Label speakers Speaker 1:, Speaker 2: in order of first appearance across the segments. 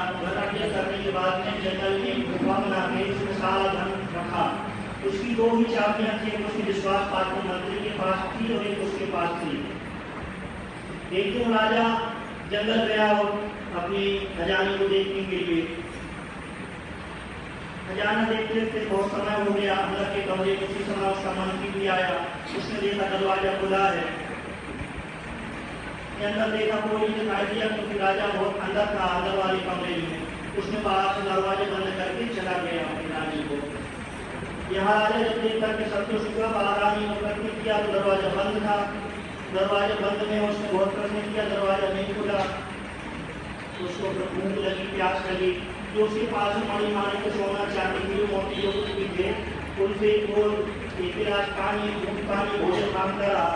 Speaker 1: वनाग्नि करने के बाद में जंगल में गुफा बना के उसमें सारा धन रखा। उसकी 2 ही चाबियां थी, उसकी विश्वास पात्र मंत्री के पास थी और एक उसके पास थी। एक दिन राजा जंगल गया और अपनी खजाने को देखने के लिए, खजाना देखते देखते बहुत समय हो गया। अंदर के कमरे में उसी समय उसका मंत्री भी आया। उसने देखा दरवाजा खुला है, अंदर देखा कोई नहीं दिखाई दिया क्योंकि राजा बहुत अंदर था, अंदर वाले कमरे में। उसने बाहर से दरवाजे बंद करके चला गया अपनी रानी को। यहाँ राजा जब देख करके संतुष्ट हुआ, बाहर रानी को प्रश्न किया तो दरवाजा बंद था। दरवाजा बंद में उसने बहुत प्रश्न किया, दरवाजा नहीं खुला। उसको भूख लगी, प्यास लगी, जो उसके पास मणि मानी के सोना चांदी की मोती जो कुछ भी थे उनसे वो एक गिलास पानी, दूध पानी, भोजन मांगता रहा।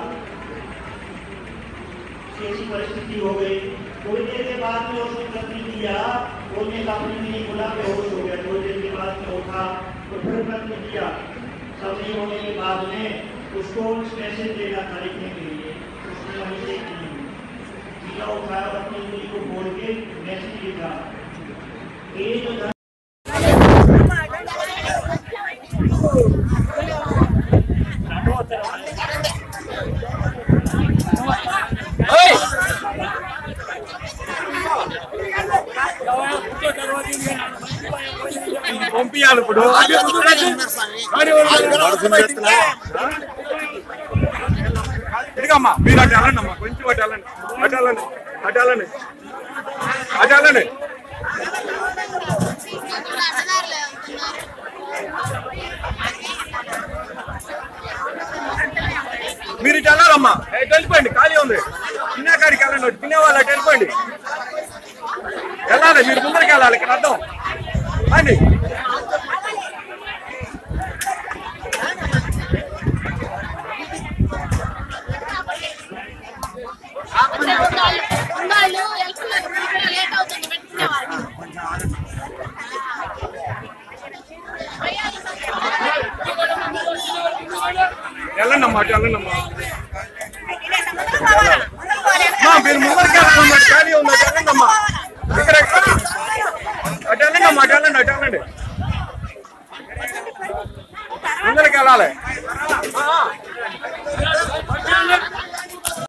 Speaker 1: ऐसी परिस्थिति हो गई। थोड़ी देर के बाद में उसने प्रश्न किया, बोलने का अपने नहीं खुला, बेहोश हो गया। थोड़ी देर के बाद में उठा तो फिर प्रश्न किया। सब नहीं होने के बाद में उसको मैसेज देना था लिखने के लिए, उसने वहीं से दिया उठाया और अपनी उंगली को खोल के मैसेज लिखा।
Speaker 2: పంపించాలి ఇప్పుడు ఇదిగమ్మా మీరు అటు వెళ్ళండి అమ్మా, కొంచెం అటు వెళ్ళండి, అటు వెళ్ళండి, అటు వెళ్ళండి, అటు వెళ్ళండి. మీరు ఇటు వెళ్ళాలమ్మా, వెళ్ళిపోండి, ఖాళీ ఉంది. తినేకాడికి వెళ్ళండి, తినేవాళ్ళు అటు వెళ్ళిపోండి, వెళ్ళాలి. మీరు ముందరికి వెళ్ళాలి, ఇక్కడ అర్థం అండి. వెళ్ళండమ్మా, అటు వెళ్ళండమ్మా. మీరు ముందరికి వెళ్ళండి, ఖాళీ ఉంది, అటు వెళ్ళండమ్మా. ఇక్కడ అటు వెళ్ళండమ్మా, అటు వెళ్ళండి, అటు వెళ్ళండి, ముందరికి వెళ్ళాలి.